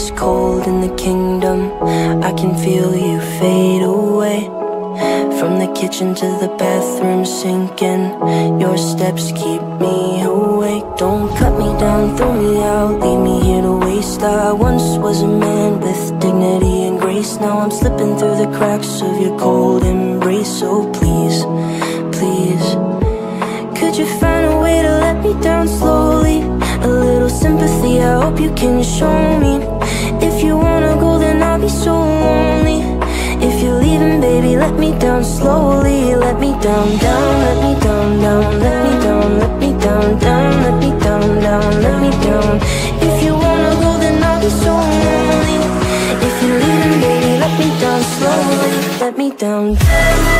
it's cold in the kingdom. I can feel you fade away. From the kitchen to the bathroom sinking, your steps keep me awake. Don't cut me down, throw me out, leave me here to waste. I once was a man with dignity and grace. Now I'm slipping through the cracks of your cold embrace. So please, please, could you find a way to let me down slowly? A little sympathy, I hope you can show me. If you wanna go, then I'll be so lonely. If you're leaving, baby, let me down slowly. Let me down, down, let me down, down, let me down, let me down, down, let me down, down, let me down. If you wanna go, then I'll be so lonely. If you're leaving, baby, let me down slowly. Let me down.